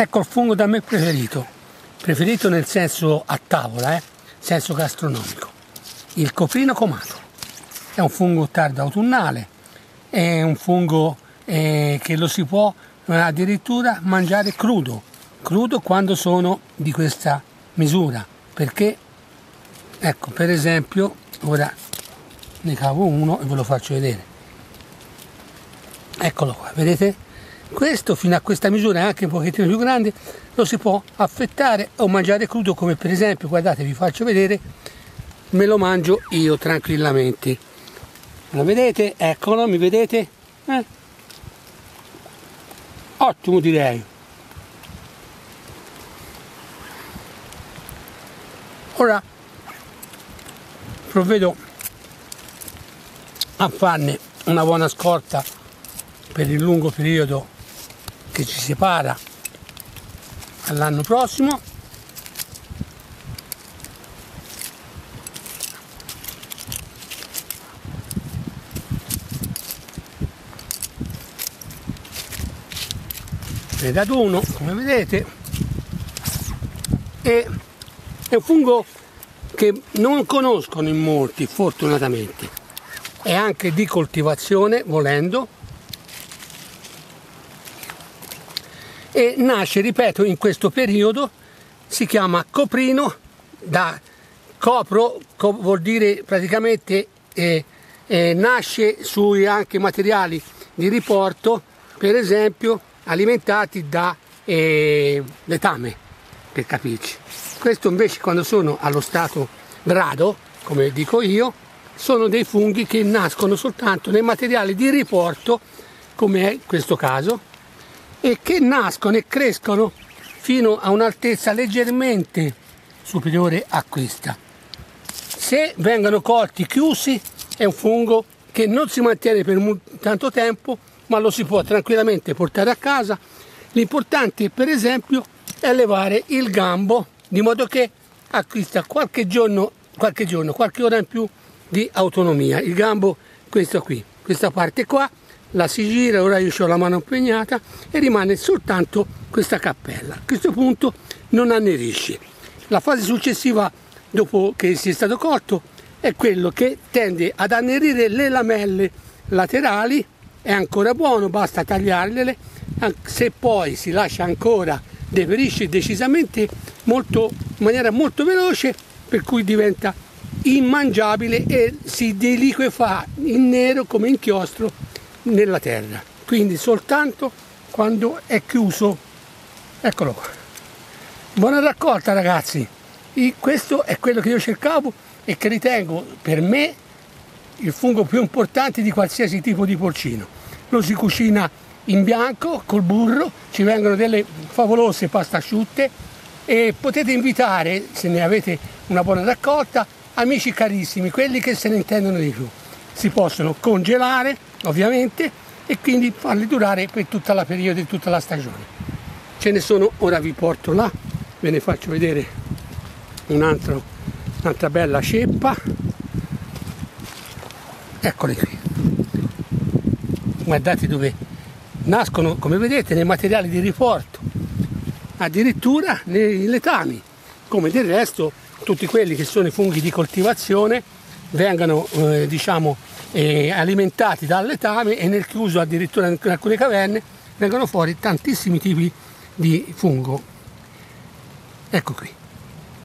Ecco il fungo da me preferito nel senso a tavola, senso gastronomico. Il coprino comato. È un fungo tardo autunnale, è un fungo che lo si può addirittura mangiare crudo quando sono di questa misura, perché ecco, per esempio, ora ne cavo uno e ve lo faccio vedere. Eccolo qua, vedete? Questo fino a questa misura, anche un pochettino più grande, lo si può affettare o mangiare crudo, come per esempio, guardate, vi faccio vedere, me lo mangio io tranquillamente. Lo vedete? Eccolo, mi vedete? Ottimo, direi. Ora provvedo a farne una buona scorta per il lungo periodo che ci separa all'anno prossimo. Ne dato uno, come vedete, e è un fungo che non conoscono in molti, fortunatamente. È anche di coltivazione, volendo, e nasce, ripeto, in questo periodo. Si chiama coprino, da copro vuol dire praticamente nasce sui anche materiali di riporto, per esempio alimentati da letame, per capirci. Questo invece, quando sono allo stato brado, come dico io, sono dei funghi che nascono soltanto nei materiali di riporto, come è questo caso, e che nascono e crescono fino a un'altezza leggermente superiore a questa. Se vengono colti chiusi, è un fungo che non si mantiene per tanto tempo, ma lo si può tranquillamente portare a casa. L'importante, per esempio, è levare il gambo, di modo che acquista qualche ora in più di autonomia. Il gambo, questo qui, questa parte qua, la si gira, ora io ho la mano impegnata e rimane soltanto questa cappella. A questo punto non annerisce. La fase successiva, dopo che si è stato colto, è quello che tende ad annerire le lamelle laterali. È ancora buono, basta tagliarle. Se poi si lascia ancora, deperisce decisamente in maniera molto veloce, per cui diventa immangiabile e si deliquefa in nero come inchiostro nella terra. Quindi soltanto quando è chiuso. Eccolo qua. Buona raccolta, ragazzi. Questo è quello che io cercavo e che ritengo per me il fungo più importante di qualsiasi tipo di porcino. Lo si cucina in bianco col burro, ci vengono delle favolose pasta asciutte e potete invitare, se ne avete una buona raccolta, amici carissimi, quelli che se ne intendono di più. Si possono congelare, ovviamente, e quindi farli durare per tutta la periodo di tutta la stagione. Ce ne sono, ora vi porto là, ve ne faccio vedere un'altra bella ceppa. Eccole qui. Guardate dove nascono, come vedete, nei materiali di riporto, addirittura nei letami, come del resto tutti quelli che sono i funghi di coltivazione vengono alimentati dal letame, e nel chiuso, addirittura in alcune caverne, vengono fuori tantissimi tipi di fungo. Ecco qui.